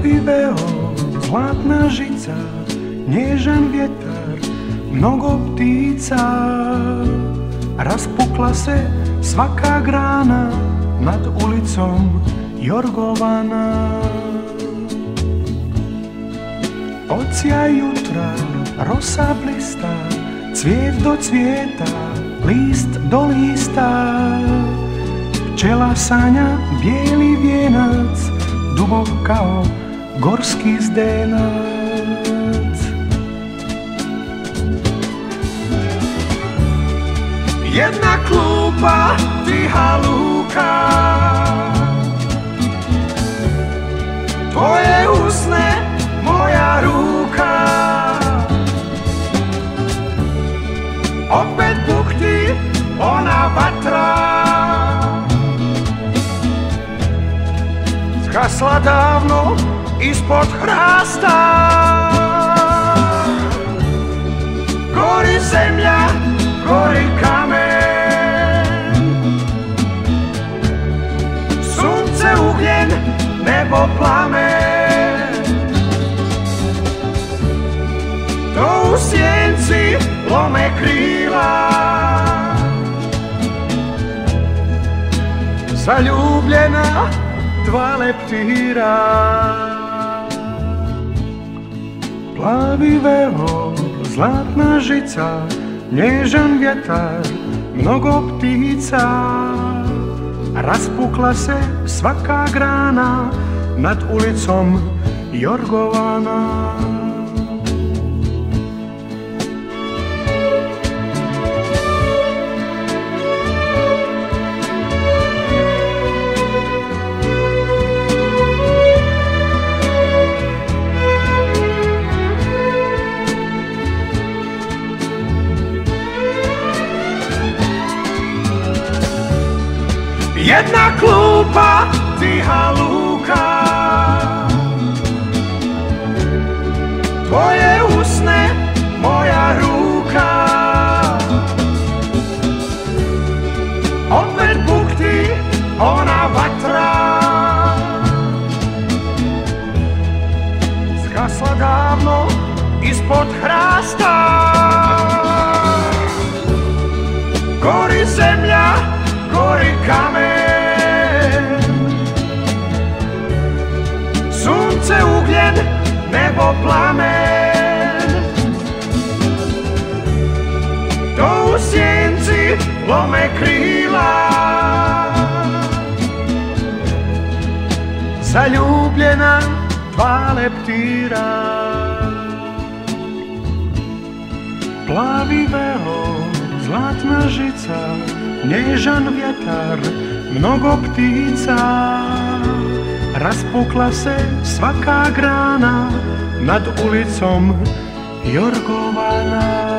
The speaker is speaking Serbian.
Plavi veo, zlatna žica, nježan vjetar, mnogo ptica. Raspukla se svaka grana nad ulicom Jorgovana. Od sjaj jutra rosa blista, cvijet do cvijeta, list do lista. Pčela sanja bijeli vijenac, dubok kao gorski zdenac. Jedna klupa, tiha luka, tvoje usne, moja ruka. Opet bukti ona vatra, zgasla davno ispod hrasta. Gori zemlja, gori kamen, sunce, ugljen, nebo, plamen. To u sjenci lome krila, zaljubljena dva leptira. Plavi veo, zlatna žica, nježan vjetar, mnogo ptica. Raspukla se svaka grana nad ulicom Jorgovana. Jedna klupa, tiha luka, tvoje usne, moja ruka. Opet bukti ona vatra, zgasla davno ispod hrasta. Gori zemlja, gori kamen, sunce, ugljen, nebo, plamen. To u sjenci lome krila, zaljubljena dva leptira. Plavi veo, zlatna žica, nježan vjetar, mnogo ptica. Raspukla se svaka grana nad ulicom Jorgovana.